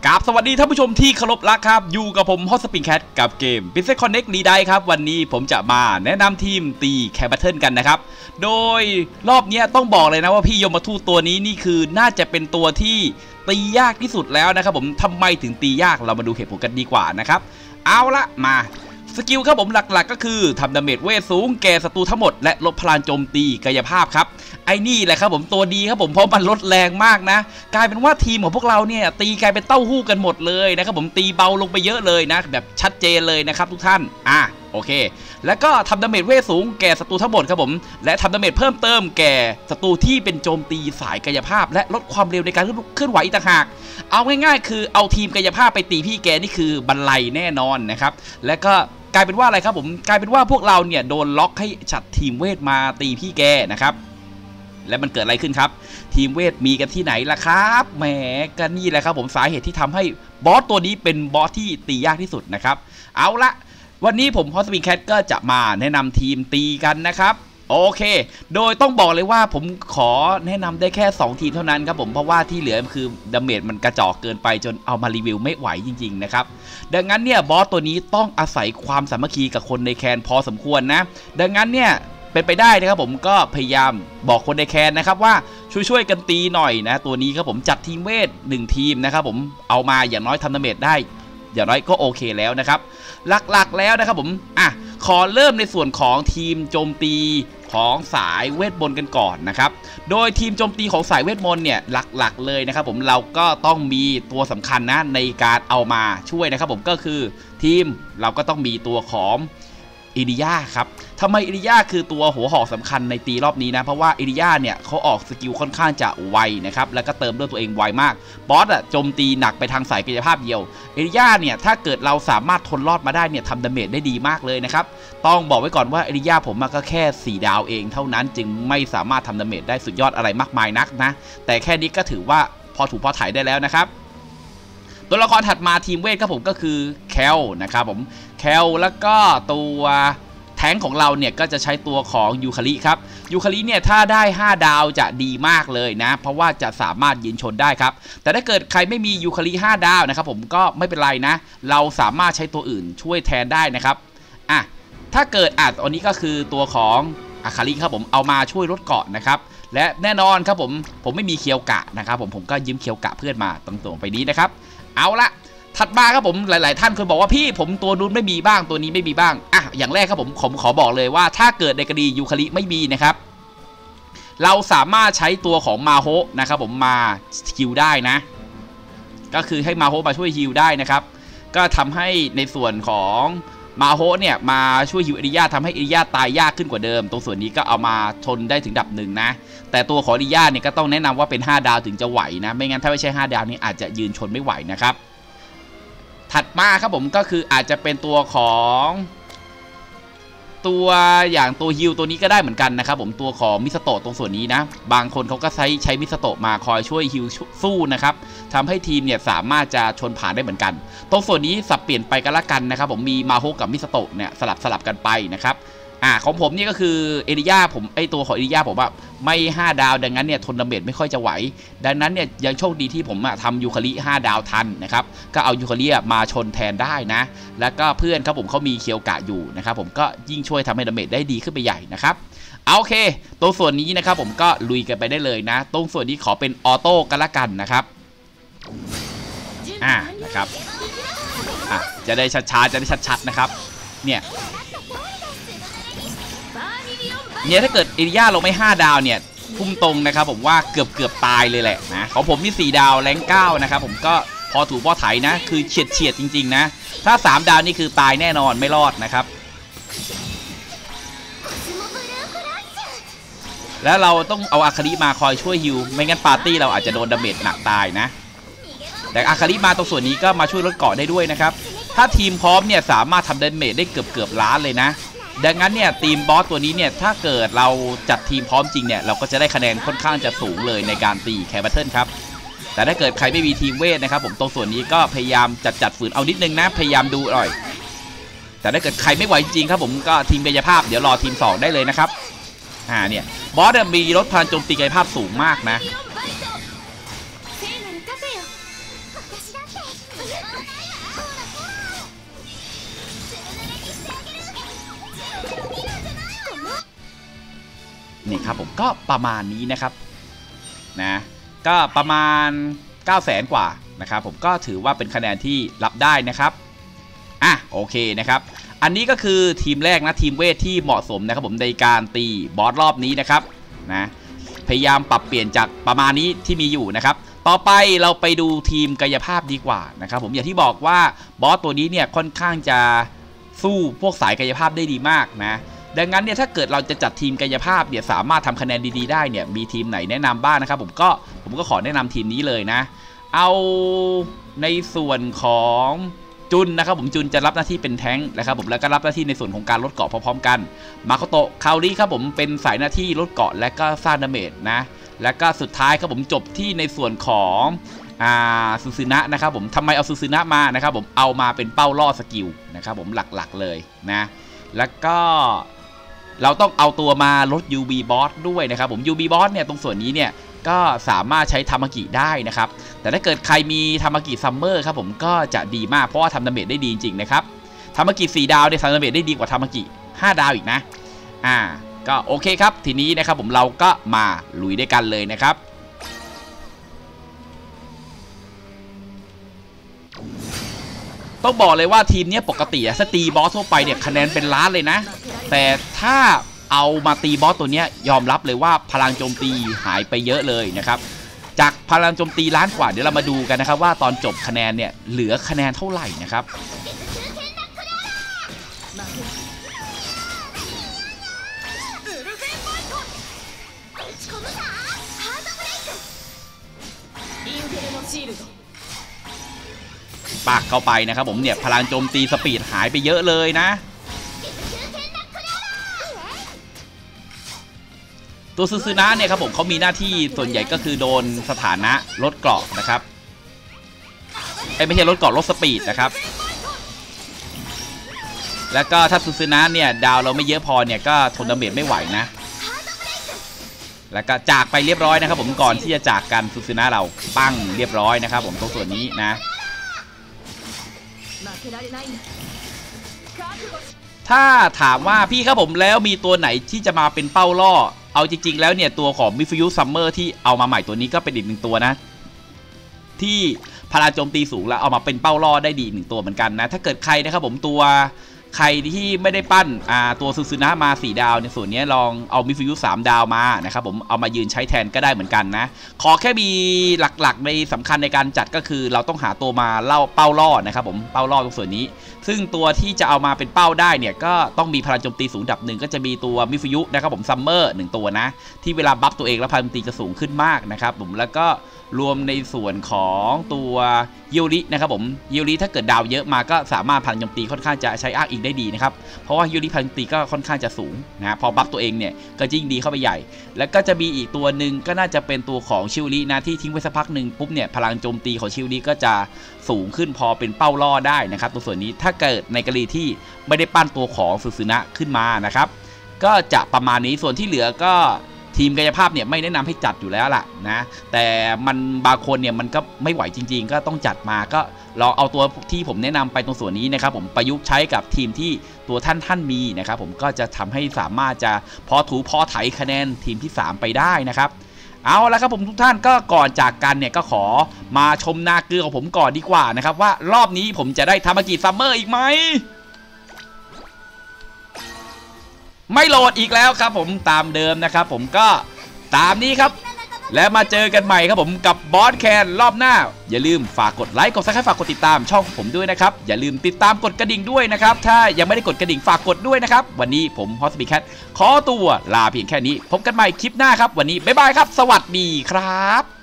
กับสวัสดีท่านผู้ชมที่เคารพรักครับอยู่กับผมฮอตสปริงแคทกับเกม Business Connect รีไดครับวันนี้ผมจะมาแนะนำทีมตีแคร์แบทเทิลกันนะครับโดยรอบนี้ต้องบอกเลยนะว่าพี่ยมทูตตัวนี้นี่คือน่าจะเป็นตัวที่ตียากที่สุดแล้วนะครับผมทำไมถึงตียากเรามาดูเหตุผลกันดีกว่านะครับเอาละมาสกิลครับผมหลักๆก็คือทำดาเมจเวทสูงแก่ศัตรูทั้งหมดและลดพลังโจมตีกายภาพครับไอ้นี่แหละครับผมตัวดีครับผมเพราะมันลดแรงมากนะกลายเป็นว่าทีมของพวกเราเนี่ยตีกลายเป็นเต้าหู้กันหมดเลยนะครับผมตีเบาลงไปเยอะเลยนะแบบชัดเจนเลยนะครับทุกท่านโอเคแล้วก็ทำดาเมจเวทสูงแก่ศัตรูทั้งหมดครับผมและทำดาเมจเพิ่มเติมแก่ศัตรูที่เป็นโจมตีสายกายภาพและลดความเร็วในการเคลื่อนไหวอีกต่างหากเอาง่ายๆคือเอาทีมกายภาพไปตีพี่แกนี่คือบรรลัยแน่นอนนะครับและก็กลายเป็นว่าอะไรครับผมกลายเป็นว่าพวกเราเนี่ยโดนล็อกให้จัดทีมเวทมาตีพี่แกนะครับและมันเกิดอะไรขึ้นครับทีมเวทมีกันที่ไหนล่ะครับแหมก็นี่แหละครับผมสาเหตุที่ทำให้บอสตัวนี้เป็นบอสที่ตียากที่สุดนะครับเอาละวันนี้ผมฮอตสปริงแคทก็จะมาแนะนำทีมตีกันนะครับโอเคโดยต้องบอกเลยว่าผมขอแนะนำได้แค่2ทีมเท่านั้นครับผมเพราะว่าที่เหลือคือดาเมจมันกระจอกเกินไปจนเอามารีวิวไม่ไหวจริงๆนะครับดังนั้นเนี่ยบอสตัวนี้ต้องอาศัยความสามัคคีกับคนในแคนพอสมควรนะดังนั้นเนี่ยเป็นไปได้นะครับผมก็พยายามบอกคนในแคนนะครับว่าช่วยกันตีหน่อยนะตัวนี้ครับผมจัดทีมเวท1ทีมนะครับผมเอามาอย่างน้อยทำดาเมจได้อย่างน้อยก็โอเคแล้วนะครับหลักๆแล้วนะครับผมขอเริ่มในส่วนของทีมโจมตีของสายเวทมนต์กันก่อนนะครับโดยทีมโจมตีของสายเวทมนต์เนี่ยหลักๆเลยนะครับผมเราก็ต้องมีตัวสำคัญนะในการเอามาช่วยนะครับผมก็คือทีมเราก็ต้องมีตัวของอิริยาครับทำไมอิริยาคือตัวหัวหอกสำคัญในตีรอบนี้นะเพราะว่าอิริยาเนี่ยเขาออกสกิลค่อนข้างจะไวนะครับแล้วก็เติมด้วยตัวเองไวมากบอสโจมตีหนักไปทางสายกายภาพเดียวอิริยาเนี่ยถ้าเกิดเราสามารถทนรอดมาได้เนี่ยทำดาเมจได้ดีมากเลยนะครับต้องบอกไว้ก่อนว่าอิริยาผมก็แค่4ดาวเองเท่านั้นจึงไม่สามารถทำดาเมจได้สุดยอดอะไรมากมายนักนะแต่แค่นี้ก็ถือว่าพอถูกพอถ่ายได้แล้วนะครับตัวละครถัดมาทีมเวทครับผมก็คือแคลนะครับผมแคลแล้วก็ตัวแท้งของเราเนี่ยก็จะใช้ตัวของยูคาริครับยูคาริเนี่ยถ้าได้5ดาวจะดีมากเลยนะเพราะว่าจะสามารถยืนชนได้ครับแต่ถ้าเกิดใครไม่มียูคาริ5ดาวนะครับผมก็ไม่เป็นไรนะเราสามารถใช้ตัวอื่นช่วยแทนได้นะครับถ้าเกิดตอนนี้ก็คือตัวของอาคาริครับผมเอามาช่วยลดเกาะนะครับและแน่นอนครับผมไม่มีเคียวกะนะครับผมก็ยืมเคียวกะเพื่อนมาตรงๆไปนี้นะครับเอาละถัดมาครับผมหลายๆท่านเคยบอกว่าพี่ผมตัวนู้นไม่มีบ้างตัวนี้ไม่มีบ้างอย่างแรกครับผมขอบอกเลยว่าถ้าเกิดในกรณียูคาริไม่มีนะครับเราสามารถใช้ตัวของมาโฮนะครับผมมาฮิลได้นะก็คือให้มาโฮมาช่วยฮิลได้นะครับก็ทำให้ในส่วนของมาโฮเนี่ยมาช่วยฮิลเอริยาทำให้เอริยาตายยากขึ้นกว่าเดิมตรงส่วนนี้ก็เอามาทนได้ถึงดับ1นะแต่ตัวของเอริยาเนี่ยก็ต้องแนะนำว่าเป็น5ดาวถึงจะไหวนะไม่งั้นถ้าไม่ใช่5ดาวนี่อาจจะยืนชนไม่ไหวนะครับถัดมาครับผมก็คืออาจจะเป็นตัวของตัวอย่างตัวฮิลตัวนี้ก็ได้เหมือนกันนะครับผมตัวของมิสโตะตรงส่วนนี้นะบางคนเขาก็ใช้มิสโตะมาคอยช่วยฮิลสู้นะครับทำให้ทีมเนี่ยสามารถจะชนผ่านได้เหมือนกันตรงส่วนนี้สับเปลี่ยนไปกันละกันนะครับผมมีมาโฮกับมิสโตะเนี่ยสลับกันไปนะครับของผมนี่ก็คือเอริยาผมตัวของเอริยาผมว่าไม่5ดาวดังนั้นเนี่ยทนดาเมจไม่ค่อยจะไหวดังนั้นเนี่ยยังโชคดีที่ผมทำยูคาริ5ดาวทันนะครับก็เอายูคาริมาชนแทนได้นะแล้วก็เพื่อนครับผมเขามีเคียวกะอยู่นะครับผมก็ยิ่งช่วยทำให้ดาเมจได้ดีขึ้นไปใหญ่นะครับโอเคตรงส่วนนี้นะครับผมก็ลุยกันไปได้เลยนะตรงส่วนนี้ขอเป็นออโต้กันละกันนะครับนะครับจะได้ช้าๆจะได้ชัดๆนะครับเนี่ยถ้าเกิดเอริยาลงไม่5ดาวเนี่ยพุ่งตรงนะครับผมว่าเกือบตายเลยแหละนะของผมนี่4ดาวแรง9นะครับผมก็พอถูกพอไถนะคือเฉียดจริงๆนะถ้า3ดาวนี่คือตายแน่นอนไม่รอดนะครับแล้วเราต้องเอาอาคาริมาคอยช่วยฮิวไม่งั้นปาร์ตี้เราอาจจะโดนดาเมจหนักตายนะแต่อาคาริมาตรงส่วนนี้ก็มาช่วยลดเกาะได้ด้วยนะครับถ้าทีมพร้อมเนี่ยสามารถทำดาเมจได้เกือบล้านเลยนะดังนั้นเนี่ยทีมบอสตัวนี้เนี่ยถ้าเกิดเราจัดทีมพร้อมจริงเนี่ยเราก็จะได้คะแนนค่อนข้างจะสูงเลยในการตีแคร์แบทเทิลครับแต่ถ้าเกิดใครไม่มีทีมเวทนะครับผมตรงส่วนนี้ก็พยายามจัดฝืนเอานิดนึงนะพยายามดูหน่อยแต่ถ้าเกิดใครไม่ไหวจริงครับผมก็ทีมกายภาพเดี๋ยวรอทีม2ได้เลยนะครับเนี่ยบอสมีลดพลังโจมตีกายภาพสูงมากนะนี่ครับผมก็ประมาณนี้นะครับนะก็ประมาณ 900,000 กว่านะครับผมก็ถือว่าเป็นคะแนนที่รับได้นะครับโอเคนะครับอันนี้ก็คือทีมแรกนะทีมเวทที่เหมาะสมนะครับผมในการตีบอสรอบนี้นะครับนะพยายามปรับเปลี่ยนจากประมาณนี้ที่มีอยู่นะครับต่อไปเราไปดูทีมกายภาพดีกว่านะครับผมอย่างที่บอกว่าบอสตัวนี้เนี่ยค่อนข้างจะสู้พวกสายกายภาพได้ดีมากนะดังนั้นเนี่ยถ้าเกิดเราจะจัดทีมกายภาพเนี่ยสามารถทำคะแนนดีๆได้เนี่ยมีทีมไหนแนะนำบ้างนะครับผมก็ขอแนะนำทีมนี้เลยนะเอาในส่วนของจุนนะครับผมจุนจะรับหน้าที่เป็นแท้งนะครับผมแล้วก็รับหน้าที่ในส่วนของการลดเกาะพร้อมๆกันมาโคโตะคาริครับผมเป็นสายหน้าที่ลดเกาะและก็สร้างดาเมจนะและก็สุดท้ายครับผมจบที่ในส่วนของซูซึนะนะครับผมทำไมเอาซูซึนะมานะครับผมเอามาเป็นเป้าล่อสกิลนะครับผมหลักๆเลยนะแล้วก็เราต้องเอาตัวมาลด UB Boss ด้วยนะครับผม UB Boss เนี่ยตรงส่วนนี้เนี่ยก็สามารถใช้ทามากิได้นะครับแต่ถ้าเกิดใครมีทามากิซัมเมอร์ครับผมก็จะดีมากเพราะว่าทำดาเมจได้ดีจริงๆนะครับทามากิ4 ดาวเนี่ยทำดาเมจได้ดีกว่าทามากิ5 ดาวอีกนะก็โอเคครับทีนี้นะครับผมเราก็มาลุยด้วยกันเลยนะครับต้องบอกเลยว่าทีมนี้ปกติถ้าตีบอสทั่วไปเนี่ยคะแนนเป็นล้านเลยนะแต่ถ้าเอามาตีบอสตัวนี้ยอมรับเลยว่าพลังโจมตีหายไปเยอะเลยนะครับจากพลังโจมตีล้านกว่าเดี๋ยวเรามาดูกันนะครับว่าตอนจบคะแนนเนี่ยเหลือคะแนนเท่าไหร่นะครับปากเข้าไปนะครับผมเนี่ยพลังโจมตีสปีดหายไปเยอะเลยนะตัวซูซึนะเนี่ยครับผมเขามีหน้าที่ส่วนใหญ่ก็คือโดนสถานะลดเกราะนะครับไม่ใช่ลดเกราะลดสปีดนะครับแล้วก็ถ้าซูซึนะเนี่ยดาวเราไม่เยอะพอเนี่ยก็ทนดาเมจไม่ไหวนะแล้วก็จากไปเรียบร้อยนะครับผมก่อนที่จะจากกันซูซึนะเราปั้งเรียบร้อยนะครับผมตรงส่วนนี้นะถ้าถามว่าพี่ครับผมแล้วมีตัวไหนที่จะมาเป็นเป้าล่อเอาจริงๆแล้วเนี่ยตัวของมิฟิยุซัมเมอร์ที่เอามาใหม่ตัวนี้ก็เป็นอีกหนึ่งตัวนะที่พลังโจมตีสูงแล้วเอามาเป็นเป้าล่อได้ดีหนึ่งตัวเหมือนกันนะถ้าเกิดใครนะครับผมตัวใครที่ไม่ได้ปั้นตัวซูซึนะมา4 ดาวในส่วนนี้ลองเอามิฟิยุ3 ดาวมานะครับผมเอามายืนใช้แทนก็ได้เหมือนกันนะขอแค่มีหลักๆในสำคัญในการจัดก็คือเราต้องหาตัวมาเล่าเป้าล่อนะครับผมเป้าล่อตรงส่วนนี้ซึ่งตัวที่จะเอามาเป็นเป้าได้เนี่ยก็ต้องมีพลังโจมตีสูงดับ1ก็จะมีตัวมิฟิยุนะครับผมซัมเมอร์1ตัวนะที่เวลาบัฟตัวเองแล้วพลังโจมตีจะสูงขึ้นมากนะครับผมแล้วก็รวมในส่วนของตัวยูรินะครับผมยูริถ้าเกิดดาวเยอะมาก็สามารถพลังโจมตีค่อนข้างจะใช้อ้างอิงได้ดีนะครับเพราะว่ายูริพลังโจมตีก็ค่อนข้างจะสูงนะพอบัฟตัวเองเนี่ยก็ยิ่งดีเข้าไปใหญ่แล้วก็จะมีอีกตัวหนึ่งก็น่าจะเป็นตัวของชิวรินะที่ทิ้งไว้สักพักหนึ่งปุ๊บเนี่ยพลังโจมตีของชิวริก็จะสูงขึ้นพอเป็นเป้าล่อได้นะครับตัวส่วนนี้ถ้าเกิดในกรณีที่ไม่ได้ปั้นตัวของซูซึนะขึ้นมานะครับก็จะประมาณนี้ส่วนที่เหลือก็ทีมกายภาพเนี่ยไม่แนะนำให้จัดอยู่แล้วล่ะนะแต่มันบางคนเนี่ยมันก็ไม่ไหวจริงๆก็ต้องจัดมาก็ลองเอาตัวที่ผมแนะนำไปตรงส่วนนี้นะครับผมประยุกต์ใช้กับทีมที่ตัวท่านมีนะครับผมก็จะทำให้สามารถจะพอถูพอไถคะแนนทีมที่3ไปได้นะครับเอาละครับผมทุกท่านก็ก่อนจากกันเนี่ยก็ขอมาชมนาเกลือของผมก่อนดีกว่านะครับว่ารอบนี้ผมจะได้ทามากิซัมเมอร์อีกไหมไม่โหลดอีกแล้วครับผมตามเดิมนะครับผมก็ตามนี้ครับและมาเจอกันใหม่ครับผมกับบอสแคนรอบหน้าอย่าลืมฝากกดไลค์กดซับสไครบ์ฝากกดติดตามช่องของผมด้วยนะครับอย่าลืมติดตามกดกระดิ่งด้วยนะครับถ้ายังไม่ได้กดกระดิ่งฝากกดด้วยนะครับวันนี้ผมฮอสปีแคทขอตัวลาเพียงแค่นี้พบกันใหม่คลิปหน้าครับวันนี้บ๊ายบายครับสวัสดีครับ